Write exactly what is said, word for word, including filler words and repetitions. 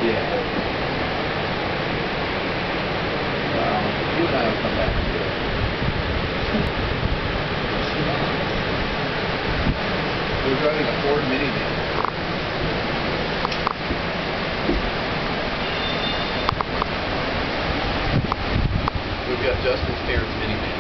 Yeah. Well, you and I will come back to it. We're driving a Ford minivan. We've got Justin's parents' minivan.